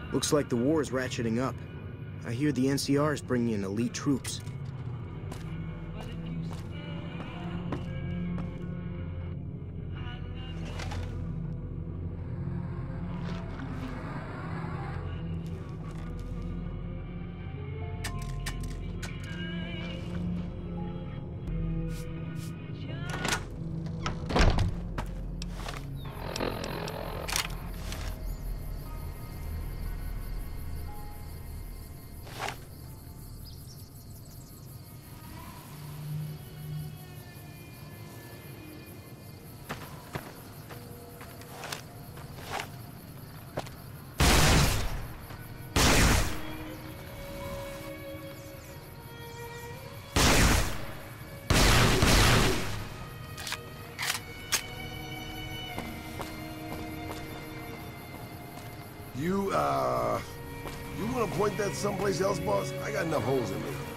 Looks like the war is ratcheting up. I hear the NCR is bringing in elite troops. You wanna point that someplace else, boss? I got enough holes in me.